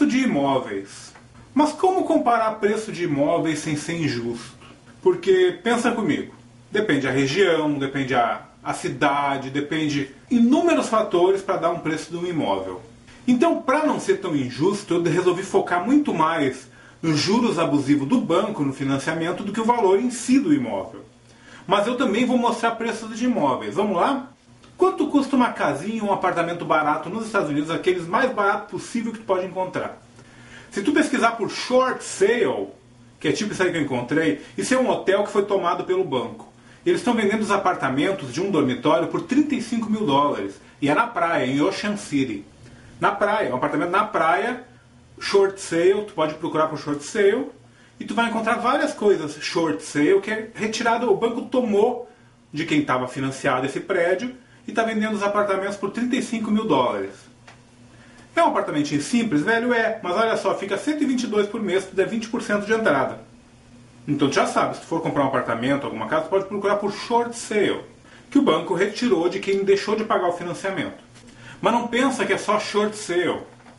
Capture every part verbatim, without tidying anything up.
Preço de imóveis. Mas como comparar preço de imóveis sem ser injusto? Porque, pensa comigo, depende a região, depende a, a cidade, depende inúmeros fatores para dar um preço de um imóvel. Então, para não ser tão injusto, eu resolvi focar muito mais nos juros abusivos do banco no financiamento do que o valor em si do imóvel. Mas eu também vou mostrar preços de imóveis. Vamos lá? Quanto custa uma casinha e um apartamento barato nos Estados Unidos, aqueles mais baratos possível que tu pode encontrar? Se tu pesquisar por short sale, que é tipo isso aí que eu encontrei, isso é um hotel que foi tomado pelo banco. Eles estão vendendo os apartamentos de um dormitório por trinta e cinco mil dólares. E é na praia, em Ocean City. Na praia, um apartamento na praia, short sale, tu pode procurar por short sale, e tu vai encontrar várias coisas short sale, que é retirado, o banco tomou de quem estava financiado esse prédio, e está vendendo os apartamentos por trinta e cinco mil dólares. É um apartamentinho simples, velho? É, mas olha só, fica cento e vinte e dois por mês, tu der vinte por cento de entrada. Então tu já sabe, se tu for comprar um apartamento, alguma casa, tu pode procurar por short sale, que o banco retirou de quem deixou de pagar o financiamento. Mas não pensa que é só short sale.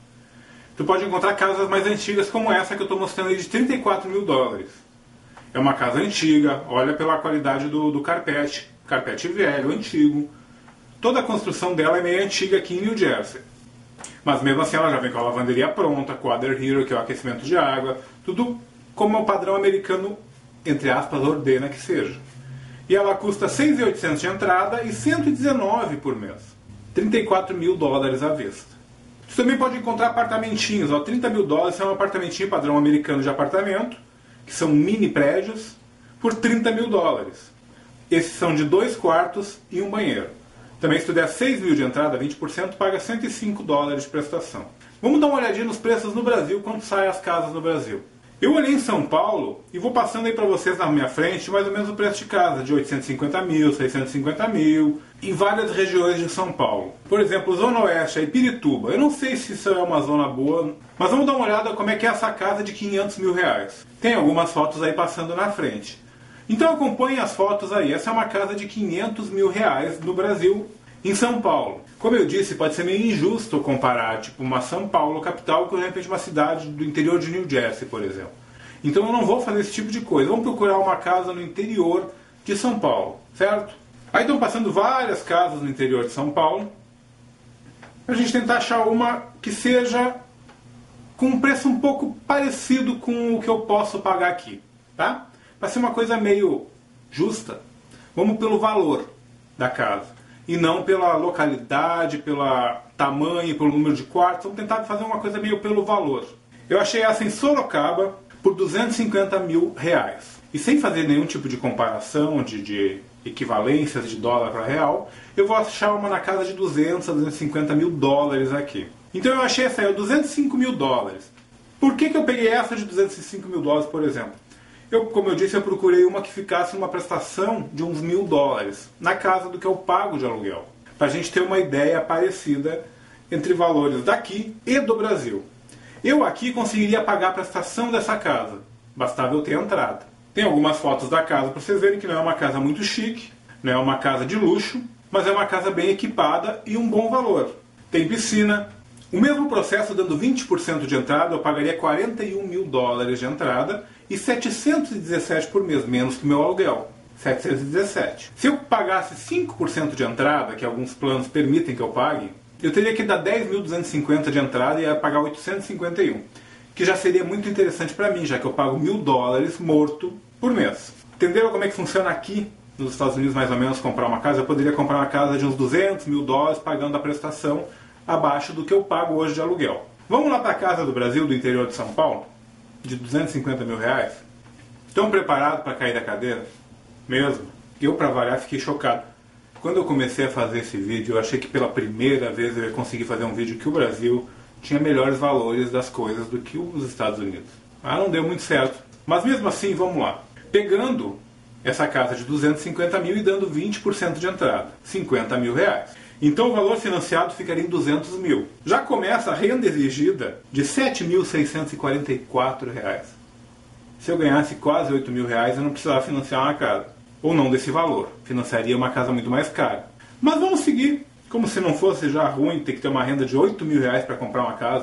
Tu pode encontrar casas mais antigas como essa que eu estou mostrando aí de trinta e quatro mil dólares. É uma casa antiga, olha pela qualidade do, do carpete, carpete velho, antigo. Toda a construção dela é meio antiga aqui em New Jersey. Mas mesmo assim ela já vem com a lavanderia pronta, com o Water Heater, que é o aquecimento de água, tudo como o padrão americano, entre aspas, ordena que seja. E ela custa seis mil e oitocentos de entrada e cento e dezenove por mês. trinta e quatro mil dólares à vista. Você também pode encontrar apartamentinhos, ó, trinta mil dólares é um apartamentinho padrão americano de apartamento, que são mini prédios, por trinta mil dólares. Esses são de dois quartos e um banheiro. Também se tu der seis mil de entrada, vinte por cento, paga cento e cinco dólares de prestação. Vamos dar uma olhadinha nos preços no Brasil, quanto saem as casas no Brasil. Eu olhei em São Paulo e vou passando aí para vocês na minha frente mais ou menos o preço de casa, de oitocentos e cinquenta mil, seiscentos e cinquenta mil, em várias regiões de São Paulo. Por exemplo, Zona Oeste, aí Pirituba. Eu não sei se isso é uma zona boa, mas vamos dar uma olhada como é que é essa casa de quinhentos mil reais. Tem algumas fotos aí passando na frente. Então acompanhem as fotos aí. Essa é uma casa de quinhentos mil reais no Brasil, em São Paulo. Como eu disse, pode ser meio injusto comparar tipo uma São Paulo capital com de repente uma cidade do interior de New Jersey, por exemplo. Então eu não vou fazer esse tipo de coisa. Vamos procurar uma casa no interior de São Paulo, certo? Aí estão passando várias casas no interior de São Paulo, para a gente tentar achar uma que seja com um preço um pouco parecido com o que eu posso pagar aqui, tá? Para ser uma coisa meio justa, vamos pelo valor da casa e não pela localidade, pelo tamanho, pelo número de quartos. Vamos tentar fazer uma coisa meio pelo valor. Eu achei essa em Sorocaba por duzentos e cinquenta mil reais. E sem fazer nenhum tipo de comparação, de, de equivalências de dólar para real, eu vou achar uma na casa de duzentos a duzentos e cinquenta mil dólares aqui. Então eu achei essa aí, duzentos e cinco mil dólares. Por que que eu peguei essa de duzentos e cinco mil dólares, por exemplo? Eu, como eu disse, eu procurei uma que ficasse numa prestação de uns mil dólares, na casa do que eu pago de aluguel. Para a gente ter uma ideia parecida entre valores daqui e do Brasil. Eu aqui conseguiria pagar a prestação dessa casa, bastava eu ter entrada. Tem algumas fotos da casa para vocês verem que não é uma casa muito chique, não é uma casa de luxo, mas é uma casa bem equipada e um bom valor. Tem piscina. O mesmo processo, dando vinte por cento de entrada, eu pagaria quarenta e um mil dólares de entrada e setecentos e dezessete por mês, menos que o meu aluguel. setecentos e dezessete. Se eu pagasse cinco por cento de entrada, que alguns planos permitem que eu pague, eu teria que dar dez mil duzentos e cinquenta de entrada e ia pagar oitocentos e cinquenta e um. Que já seria muito interessante para mim, já que eu pago mil dólares morto por mês. Entenderam como é que funciona aqui nos Estados Unidos, mais ou menos, comprar uma casa? Eu poderia comprar uma casa de uns duzentos mil dólares, pagando a prestação abaixo do que eu pago hoje de aluguel. Vamos lá para a casa do Brasil, do interior de São Paulo, de duzentos e cinquenta mil reais? Estão preparados para cair da cadeira? Mesmo? Eu, para variar, fiquei chocado. Quando eu comecei a fazer esse vídeo, eu achei que pela primeira vez eu ia conseguir fazer um vídeo que o Brasil tinha melhores valores das coisas do que os Estados Unidos. Ah, não deu muito certo. Mas mesmo assim, vamos lá. Pegando essa casa de duzentos e cinquenta mil e dando vinte por cento de entrada, cinquenta mil reais. Então o valor financiado ficaria em duzentos mil. Já começa a renda exigida de sete mil seiscentos e quarenta e quatro reais. Se eu ganhasse quase oito mil reais, eu não precisava financiar uma casa. Ou não desse valor. Financiaria uma casa muito mais cara. Mas vamos seguir. Como se não fosse já ruim ter que ter uma renda de oito mil reais para comprar uma casa.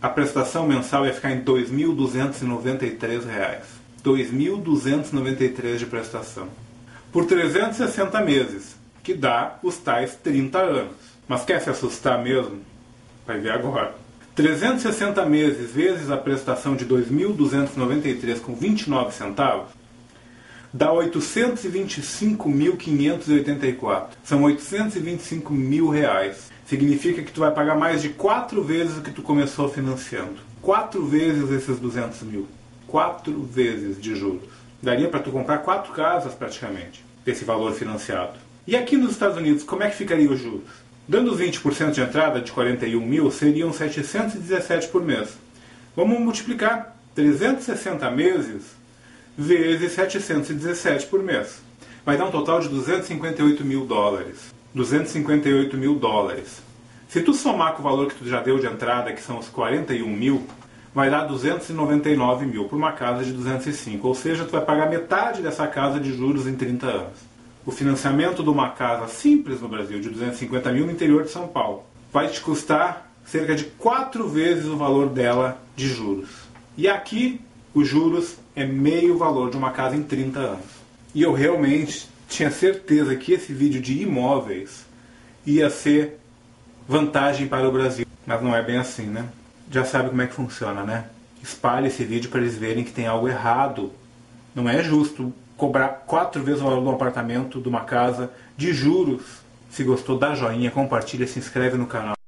a prestação mensal ia ficar em dois mil duzentos e noventa e três reais. dois mil duzentos e noventa e três de prestação. Por trezentos e sessenta meses, que dá os tais trinta anos. Mas quer se assustar mesmo? Vai ver agora. trezentos e sessenta meses vezes a prestação de dois mil duzentos e noventa e três com vinte e nove centavos dá oitocentos e vinte e cinco mil quinhentos e oitenta e quatro. São oitocentos e vinte e cinco mil reais. Significa que tu vai pagar mais de quatro vezes o que tu começou financiando. Quatro vezes esses duzentos mil. Quatro vezes de juros. Daria para tu comprar quatro casas praticamente, desse valor financiado. E aqui nos Estados Unidos, como é que ficaria os juros? Dando os vinte por cento de entrada de quarenta e um mil, seriam setecentos e dezessete por mês. Vamos multiplicar trezentos e sessenta meses vezes setecentos e dezessete por mês. Vai dar um total de duzentos e cinquenta e oito mil dólares. duzentos e cinquenta e oito mil dólares. Se tu somar com o valor que tu já deu de entrada, que são os quarenta e um mil, vai dar duzentos e noventa e nove mil por uma casa de duzentos e cinco. Ou seja, tu vai pagar metade dessa casa de juros em trinta anos. O financiamento de uma casa simples no Brasil, de duzentos e cinquenta mil no interior de São Paulo, vai te custar cerca de quatro vezes o valor dela de juros. E aqui, os juros é meio valor de uma casa em trinta anos. E eu realmente tinha certeza que esse vídeo de imóveis ia ser vantagem para o Brasil. Mas não é bem assim, né? Já sabe como é que funciona, né? Espalhe esse vídeo para eles verem que tem algo errado. Não é justo cobrar quatro vezes o valor de um apartamento, de uma casa, de juros. Se gostou, dá joinha, compartilha, se inscreve no canal.